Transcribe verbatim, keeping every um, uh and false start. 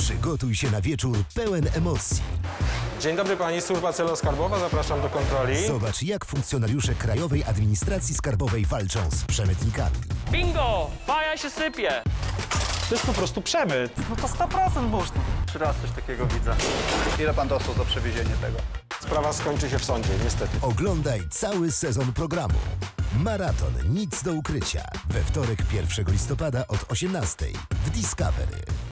Przygotuj się na wieczór pełen emocji. Dzień dobry pani, Służba Celno-Skarbowa, zapraszam do kontroli. Zobacz, jak funkcjonariusze Krajowej Administracji Skarbowej walczą z przemytnikami. Bingo! Faja się sypie! To jest po prostu przemyt. No to sto procent można. Trzy razy coś takiego widzę. Ile pan dostał za przewiezienie tego? Sprawa skończy się w sądzie, niestety. Oglądaj cały sezon programu. Maraton Nic do ukrycia. We wtorek pierwszego listopada od osiemnastej w Discovery.